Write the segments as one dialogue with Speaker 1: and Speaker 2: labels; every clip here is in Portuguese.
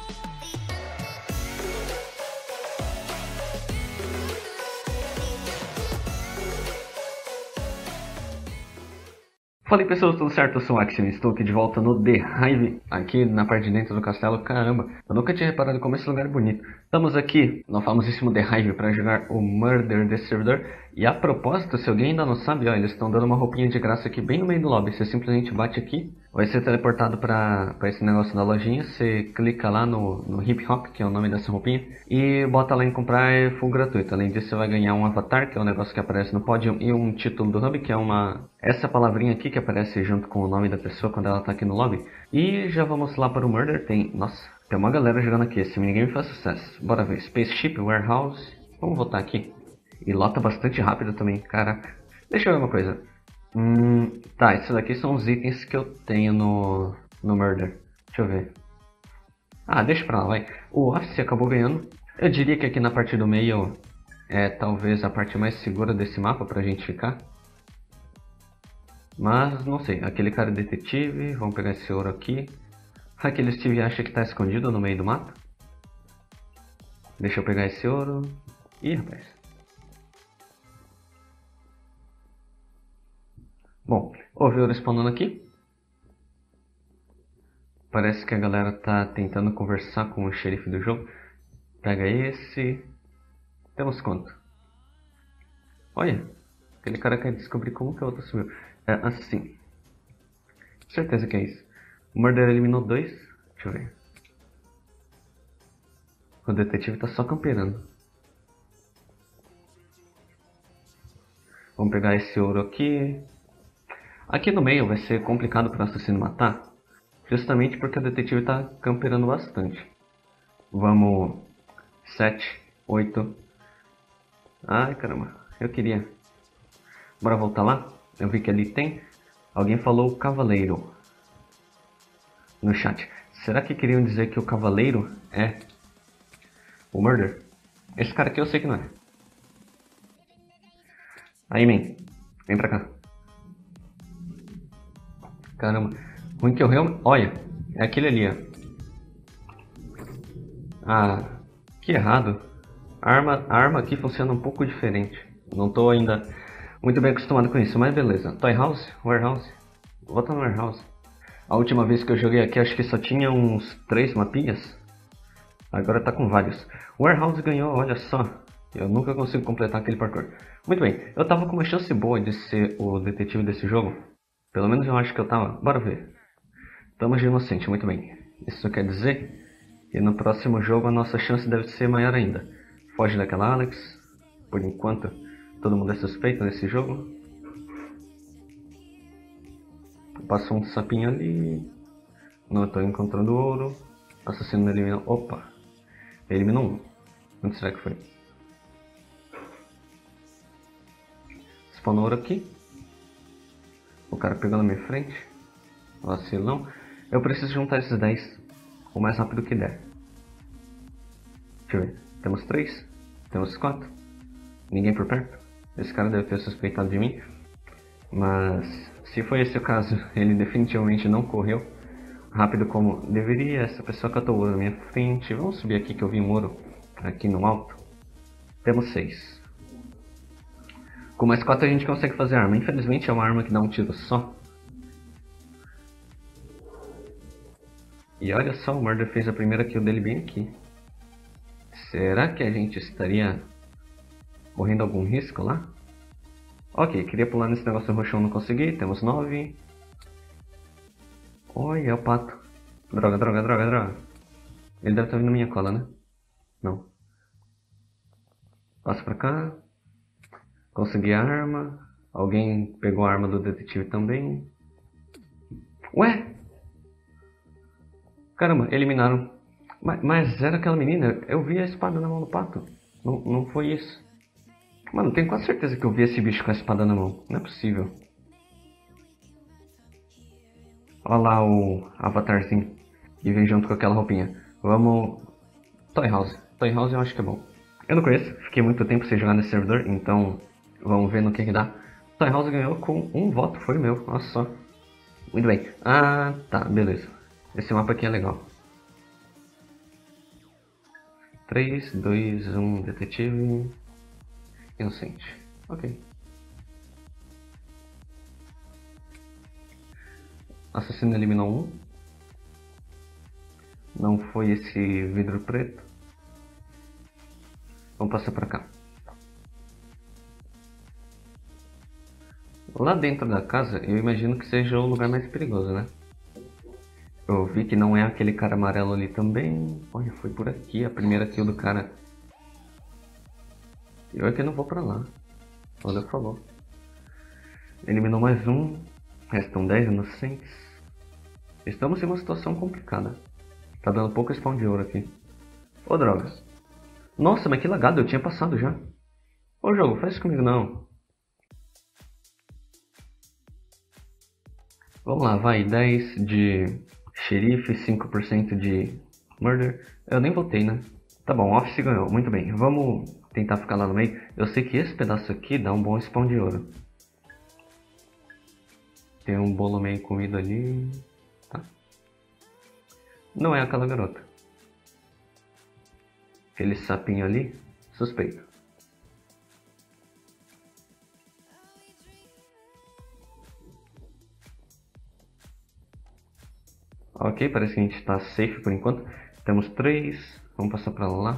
Speaker 1: Fala aí pessoas, tudo certo? Eu sou o Axiom, estou aqui de volta no The Hive, aqui na parte de dentro do castelo. Caramba, eu nunca tinha reparado como esse lugar é bonito. Estamos aqui no famosíssimo The Hive para jogar o Murder desse servidor. E a propósito, se alguém ainda não sabe, ó, eles estão dando uma roupinha de graça aqui bem no meio do lobby. Você simplesmente bate aqui, vai ser teleportado para esse negócio da lojinha. Você clica lá no Hip Hop, que é o nome dessa roupinha, e bota lá em comprar, é full gratuito. Além disso, você vai ganhar um avatar, que é um negócio que aparece no pódio, e um título do hub, que é essa palavrinha aqui que aparece junto com o nome da pessoa quando ela tá aqui no lobby. E já vamos lá para o Murder. Nossa, tem uma galera jogando aqui. Esse minigame faz sucesso. Bora ver. Spaceship, Warehouse. Vamos voltar aqui. E lota bastante rápido também, caraca. Deixa eu ver uma coisa. Tá, esses daqui são os itens que eu tenho no Murder. Deixa eu ver. Ah, deixa pra lá, vai. O Office acabou ganhando. Eu diria que aqui na parte do meio é talvez a parte mais segura desse mapa pra gente ficar. Mas não sei, aquele cara é detetive, vamos pegar esse ouro aqui. Aquele Steve acha que tá escondido no meio do mato. Deixa eu pegar esse ouro. Ih, rapaz. Bom, ouvi ouro spawnando aqui. Parece que a galera tá tentando conversar com o xerife do jogo. Pega esse. Temos quanto? Olha, aquele cara quer descobrir como que o outro sumiu. É assim. Certeza que é isso. O Murder eliminou 2. Deixa eu ver. O detetive tá só camperando. Vamos pegar esse ouro aqui. Aqui no meio vai ser complicado para o assassino matar. Justamente porque o detetive tá camperando bastante. Vamos. 7, 8. Ai caramba, eu queria. Bora voltar lá? Eu vi que ali tem. Alguém falou cavaleiro no chat. Será que queriam dizer que o cavaleiro é o Murder? Esse cara aqui eu sei que não é. Aí, man. Vem pra cá. Caramba. Ruim que eu realmente... Olha, é aquele ali, ó. Ah, que errado. A arma aqui funciona um pouco diferente. Não tô ainda muito bem acostumado com isso, mas beleza. Toy House? Warehouse? Volta no Warehouse. A última vez que eu joguei aqui, acho que só tinha uns 3 mapinhas. Agora tá com vários. O Warehouse ganhou, olha só. Eu nunca consigo completar aquele parkour. Muito bem, eu tava com uma chance boa de ser o detetive desse jogo. Pelo menos eu acho que eu tava. Bora ver. Estamos de inocente, muito bem. Isso quer dizer que no próximo jogo a nossa chance deve ser maior ainda. Foge daquela Alex. Por enquanto, todo mundo é suspeito nesse jogo. Passou um sapinho ali. Não estou encontrando ouro. Assassino eliminou. Opa! Eliminou um. Onde será que foi? Spawnou ouro aqui. O cara pegou na minha frente. Vacilão. Eu preciso juntar esses 10 o mais rápido que der. Deixa eu ver. Temos 3. Temos 4. Ninguém por perto. Esse cara deve ter suspeitado de mim. Mas se foi esse o caso, ele definitivamente não correu rápido como deveria. Essa pessoa catou ouro na minha frente. Vamos subir aqui que eu vi um ouro aqui no alto. Temos 6. Com mais 4 a gente consegue fazer arma. Infelizmente é uma arma que dá um tiro só. E olha só, o Murder fez a primeira kill dele bem aqui. Será que a gente estaria correndo algum risco lá? Ok, queria pular nesse negócio roxão, não consegui. Temos 9. Oi, é o pato. Droga, droga, droga, droga. Ele deve estar vindo na minha cola, né? Não. Passa pra cá. Consegui a arma. Alguém pegou a arma do detetive também. Ué? Caramba, eliminaram. Mas era aquela menina. Eu vi a espada na mão do pato. Não foi isso. Mano, tenho quase certeza que eu vi esse bicho com a espada na mão. Não é possível. Olha lá o avatarzinho. E vem junto com aquela roupinha. Vamos... Toy House. Toy House eu acho que é bom. Eu não conheço. Fiquei muito tempo sem jogar nesse servidor. Então, vamos ver no que dá. Toy House ganhou com um voto. Foi o meu. Olha só. Muito bem. Ah, tá. Beleza. Esse mapa aqui é legal. 3, 2, 1, detetive. Inocente. Ok. Assassino eliminou um. Não foi esse vidro preto. Vamos passar pra cá. Lá dentro da casa, eu imagino que seja o lugar mais perigoso, né? Eu vi que não é aquele cara amarelo ali também. Olha, foi por aqui a primeira kill do cara. Eu é que não vou pra lá. Olha, falou. Eliminou mais um. Restam 10 inocentes. Estamos em uma situação complicada. Tá dando pouco spawn de ouro aqui. Ô, droga. Nossa, mas que lagado, eu tinha passado já. Ô, jogo, faz isso comigo não. Vamos lá, vai. 10 de xerife, 5% de murder. Eu nem votei, né? Tá bom, Office ganhou. Muito bem. Vamos tentar ficar lá no meio. Eu sei que esse pedaço aqui dá um bom spawn de ouro. Tem um bolo meio comido ali. Tá. Não é aquela garota. Aquele sapinho ali, suspeito. Ok, parece que a gente está safe por enquanto. Temos 3, vamos passar pra lá.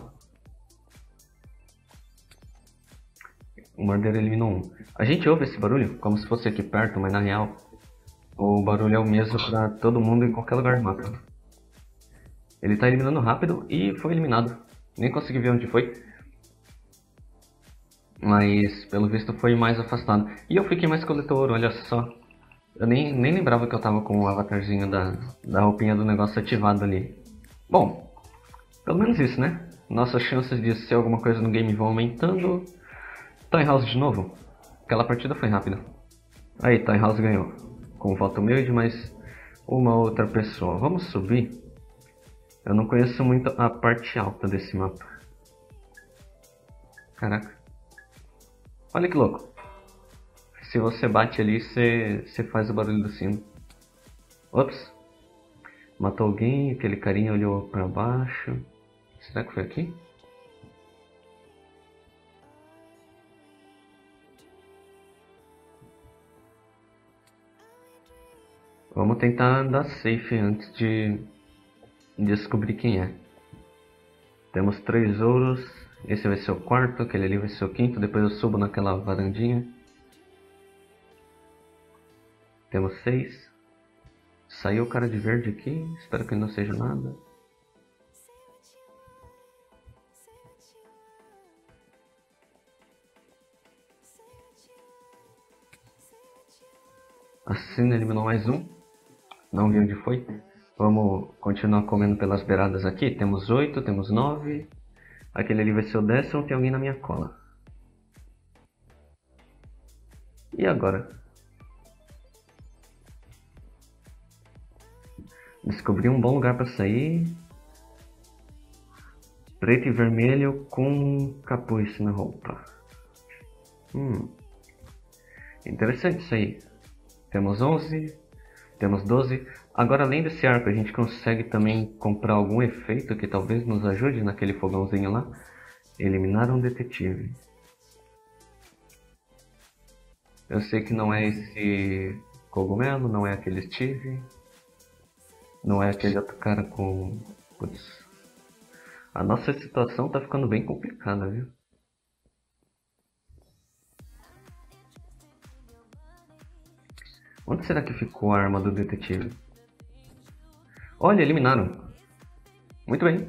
Speaker 1: O Murder eliminou um. A gente ouve esse barulho como se fosse aqui perto, mas na real o barulho é o mesmo para todo mundo em qualquer lugar do mapa. Ele tá eliminando rápido e foi eliminado. Nem consegui ver onde foi. Mas pelo visto foi mais afastado. E eu fiquei mais coletor, olha só. Eu nem lembrava que eu tava com o avatarzinho da roupinha do negócio ativado ali. Bom, pelo menos isso, né? Nossas chances de ser alguma coisa no game vão aumentando. Toy House de novo. Aquela partida foi rápida. Aí, Toy House ganhou. Com voto meu e de mais uma outra pessoa. Vamos subir. Eu não conheço muito a parte alta desse mapa. Caraca. Olha que louco. Se você bate ali, você faz o barulho do sino. Ops. Matou alguém, aquele carinha olhou pra baixo. Será que foi aqui? Vamos tentar andar safe antes de descobrir quem é. Temos 3 ouros. Esse vai ser o quarto, aquele ali vai ser o quinto. Depois eu subo naquela varandinha. Temos 6. Saiu o cara de verde aqui. Espero que ele não seja nada. Assassino eliminou mais um. Não vi onde foi. Vamos continuar comendo pelas beiradas aqui. Temos 8, temos 9. Aquele ali vai ser o 10º. Tem alguém na minha cola. E agora? Descobri um bom lugar para sair. Preto e vermelho com capuz na roupa. Interessante isso aí. Temos 11. Temos 12. Agora, além desse arco, a gente consegue também comprar algum efeito que talvez nos ajude naquele fogãozinho lá. Eliminar um detetive. Eu sei que não é esse cogumelo, não é aquele Steve. Não é aquele outro cara com... Putz. A nossa situação tá ficando bem complicada, viu? Onde será que ficou a arma do detetive? Olha, eliminaram. Muito bem.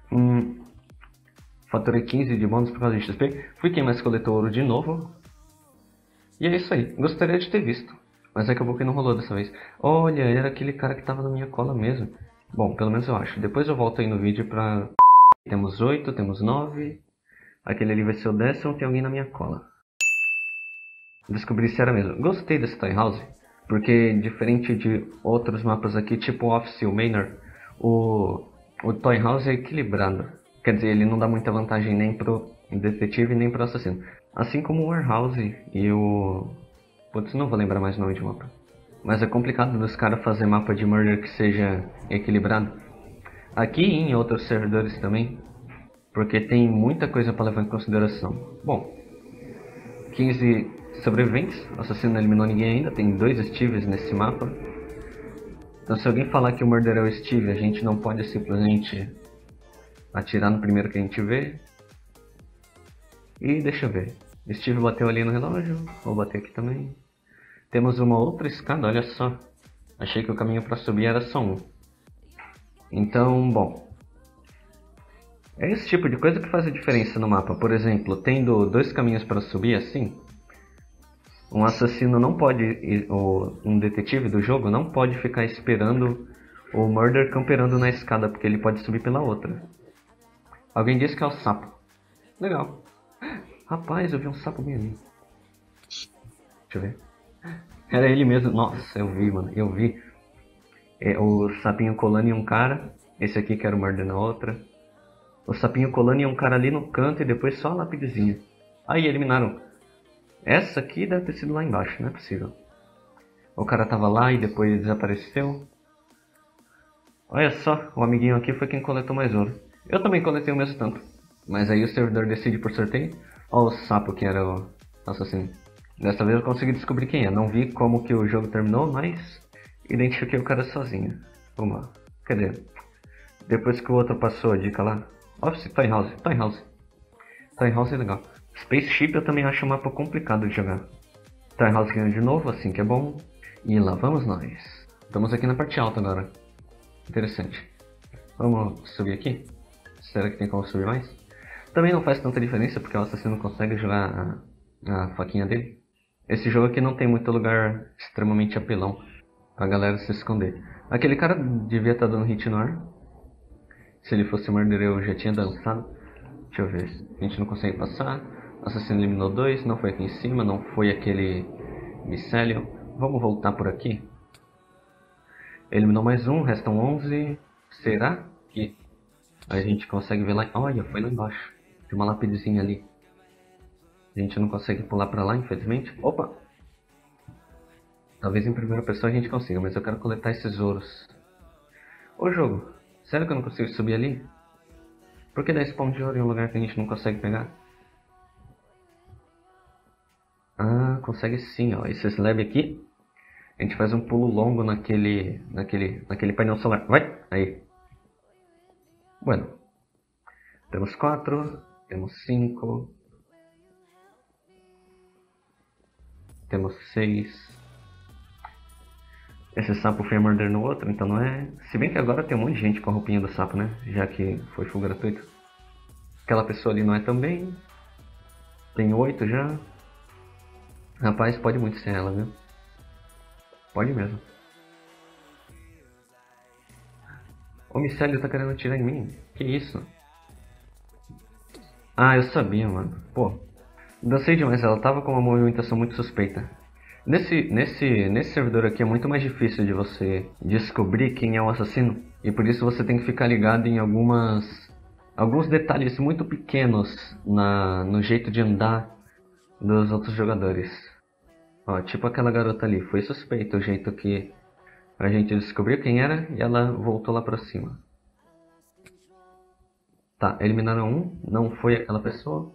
Speaker 1: Faturei 15 de bônus por causa de XP. Fui quem mais coletou ouro de novo. E é isso aí. Gostaria de ter visto. Mas acabou que não rolou dessa vez. Olha, era aquele cara que tava na minha cola mesmo. Bom, pelo menos eu acho. Depois eu volto aí no vídeo pra... Temos 8, temos 9. Aquele ali vai ser o 10º. Tem alguém na minha cola. Descobri se era mesmo. Gostei desse Toy House. Porque diferente de outros mapas aqui, tipo Office ou Manor, o Toy House é equilibrado. Quer dizer, ele não dá muita vantagem nem pro detetive nem pro assassino. Assim como o Warehouse e o... Putz, não vou lembrar mais o nome de mapa. Mas é complicado dos caras fazer mapa de murder que seja equilibrado. Aqui e em outros servidores também, porque tem muita coisa para levar em consideração. Bom, 15 sobreviventes, o assassino não eliminou ninguém ainda, tem 2 Steves nesse mapa. Então se alguém falar que o Murder é o Steve, a gente não pode simplesmente atirar no primeiro que a gente vê. E deixa eu ver, Steve bateu ali no relógio, vou bater aqui também. Temos uma outra escada, olha só. Achei que o caminho para subir era só um. Então, bom, é esse tipo de coisa que faz a diferença no mapa. Por exemplo, tendo 2 caminhos para subir assim, um assassino não pode, um detetive do jogo não pode ficar esperando o Murder camperando na escada, porque ele pode subir pela outra. Alguém disse que é o sapo. Legal. Rapaz, eu vi um sapo bem ali. Deixa eu ver. Era ele mesmo. Nossa, eu vi, mano. Eu vi. O sapinho colando em um cara. Esse aqui que era o Murder na outra. O sapinho colando em um cara ali no canto e depois só a lapidezinha. Aí eliminaram. Essa aqui deve ter sido lá embaixo, não é possível. O cara tava lá e depois desapareceu. Olha só, o amiguinho aqui foi quem coletou mais ouro. Eu também coletei o mesmo tanto. Mas aí o servidor decide por sorteio. Olha o sapo que era o assassino. Dessa vez eu consegui descobrir quem é. Não vi como que o jogo terminou, mas identifiquei o cara sozinho. Vamos lá. Cadê? Depois que o outro passou a dica lá. Office, Toy House. Toy House. Toy House é legal. Spaceship eu também acho um mapa complicado de jogar. Toy House ganhando de novo, assim que é bom. E lá vamos nós. Estamos aqui na parte alta agora. Interessante. Vamos subir aqui? Será que tem como subir mais? Também não faz tanta diferença porque o assassino consegue jogar a faquinha dele. Esse jogo aqui não tem muito lugar extremamente apelão pra galera se esconder. Aquele cara devia estar dando hit no ar. Se ele fosse Murder eu já tinha dançado. Deixa eu ver. A gente não consegue passar. O assassino eliminou 2. Não foi aqui em cima. Não foi aquele micélio. Vamos voltar por aqui. Eliminou mais um. Restam 11. Será que a gente consegue ver lá? Olha, foi lá embaixo. Tem uma lapidezinha ali. A gente não consegue pular pra lá, infelizmente. Opa! Talvez em primeira pessoa a gente consiga, mas eu quero coletar esses ouros. Ô jogo, sério que eu não consigo subir ali? Por que dá spawn de ouro em um lugar que a gente não consegue pegar? Ah, consegue sim, ó. Esse slab aqui, a gente faz um pulo longo naquele painel solar. Vai! Aí. Bueno. Temos 4, temos 5, temos 6. Esse sapo foi Murder no outro, então não é... Se bem que agora tem um monte de gente com a roupinha do sapo, né? Já que foi full gratuito. Aquela pessoa ali não é também. Tem 8 já. Rapaz, pode muito ser ela, viu? Pode mesmo. O micélio tá querendo atirar em mim? Que isso? Ah, eu sabia, mano. Pô, dancei demais. Ela tava com uma movimentação muito suspeita. Nesse servidor aqui é muito mais difícil de você descobrir quem é o assassino. E por isso você tem que ficar ligado em alguns detalhes muito pequenos no jeito de andar dos outros jogadores. Ó, tipo aquela garota ali. Foi suspeito o jeito que a gente descobriu quem era e ela voltou lá pra cima. Tá, eliminaram um. Não foi aquela pessoa.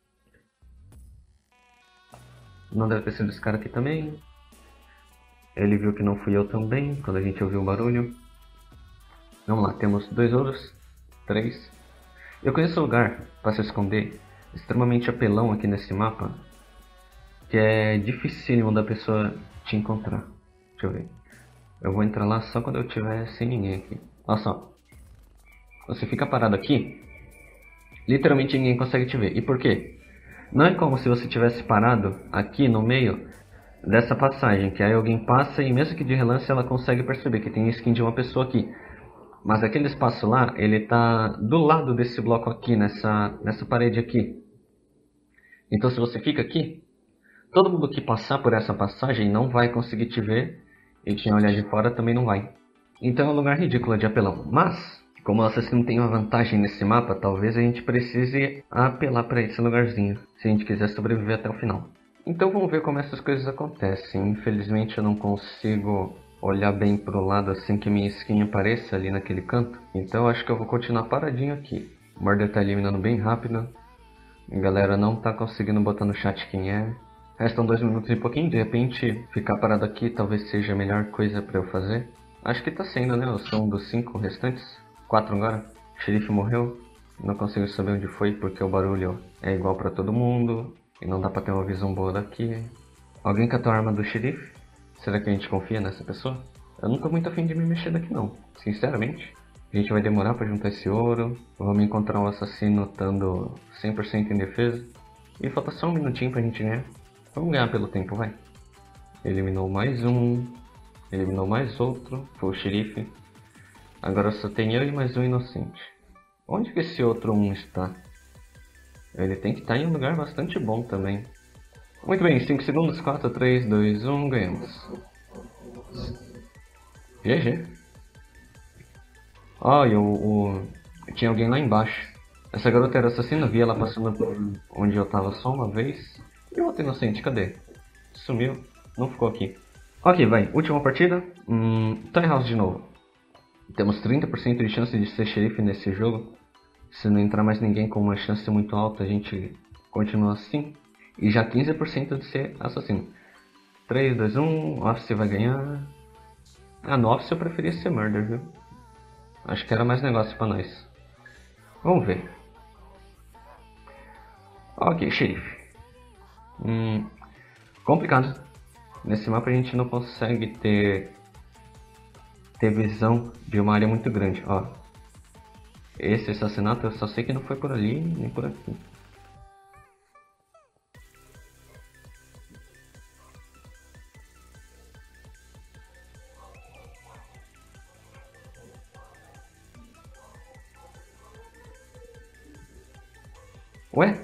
Speaker 1: Não deve ter sido esse cara aqui também. Ele viu que não fui eu também, quando a gente ouviu o barulho. Vamos lá, temos 2 ouros. 3. Eu conheço um lugar para se esconder, extremamente apelão aqui nesse mapa, que é dificílimo da pessoa te encontrar. Deixa eu ver. Eu vou entrar lá só quando eu tiver sem ninguém aqui. Olha só. Você fica parado aqui, literalmente ninguém consegue te ver. E por quê? Não é como se você tivesse parado aqui no meio dessa passagem, que aí alguém passa e mesmo que de relance ela consegue perceber que tem skin de uma pessoa aqui. Mas aquele espaço lá, ele tá do lado desse bloco aqui, nessa parede aqui. Então se você fica aqui, todo mundo que passar por essa passagem não vai conseguir te ver e quem olhar de fora também não vai. Então é um lugar ridículo de apelão. Mas, como o assassino tem uma vantagem nesse mapa, talvez a gente precise apelar para esse lugarzinho, se a gente quiser sobreviver até o final. Então vamos ver como essas coisas acontecem. Infelizmente eu não consigo olhar bem pro lado assim que minha skin apareça ali naquele canto. Então acho que eu vou continuar paradinho aqui. O Murder tá eliminando bem rápido. A galera não tá conseguindo botar no chat quem é. Restam 2 minutos e pouquinho, de repente ficar parado aqui talvez seja a melhor coisa pra eu fazer. Acho que tá sendo, né? Eu sou um dos 5 restantes. 4 agora. O xerife morreu. Não consigo saber onde foi porque o barulho é igual pra todo mundo. E não dá pra ter uma visão boa daqui. Alguém catou a arma do xerife? Será que a gente confia nessa pessoa? Eu não tô muito afim de me mexer daqui não, sinceramente. A gente vai demorar pra juntar esse ouro. Vamos encontrar um assassino estando 100% em defesa. E falta só 1 minutinho pra gente ganhar. Vamos ganhar pelo tempo, vai. Eliminou mais um. Eliminou mais outro. Foi o xerife. Agora só tem eu e mais um inocente. Onde que esse outro um está? Ele tem que estar em um lugar bastante bom também. Muito bem, 5 segundos, 4, 3, 2, 1, ganhamos. GG. Ó, tinha alguém lá embaixo. Essa garota era assassina, vi ela passando por onde eu tava só uma vez. E o outro inocente, cadê? Sumiu, não ficou aqui. Ok, vai, última partida. Tiny House de novo. Temos 30% de chance de ser xerife nesse jogo. Se não entrar mais ninguém com uma chance muito alta, a gente continua assim. E já 15% de ser assassino. 3, 2, 1, Office vai ganhar. Ah, no Office eu preferia ser Murder, viu? Acho que era mais negócio pra nós. Vamos ver. Ok, xerife. Complicado. Nesse mapa a gente não consegue ter visão de uma área muito grande. Ó, esse assassinato eu só sei que não foi por ali nem por aqui. Ué?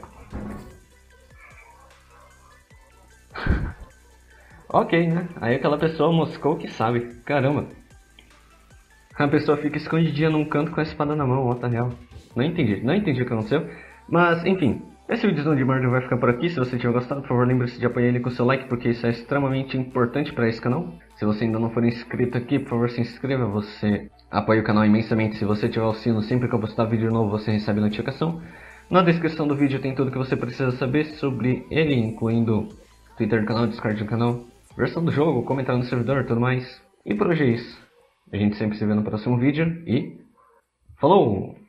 Speaker 1: Ok, né? Aí aquela pessoa moscou que sabe. Caramba. A pessoa fica escondidinha num canto com a espada na mão, what the hell. Não entendi o que aconteceu. Mas, enfim, esse vídeo de Murder vai ficar por aqui. Se você tiver gostado, por favor, lembre-se de apoiar ele com seu like, porque isso é extremamente importante para esse canal. Se você ainda não for inscrito aqui, por favor, se inscreva. Você apoia o canal imensamente. Se você tiver o sino, sempre que eu postar vídeo novo, você recebe notificação. Na descrição do vídeo tem tudo que você precisa saber sobre ele, incluindo Twitter do canal, Discord do canal, versão do jogo, comentário no servidor e tudo mais. E por hoje é isso. A gente sempre se vê no próximo vídeo e falou!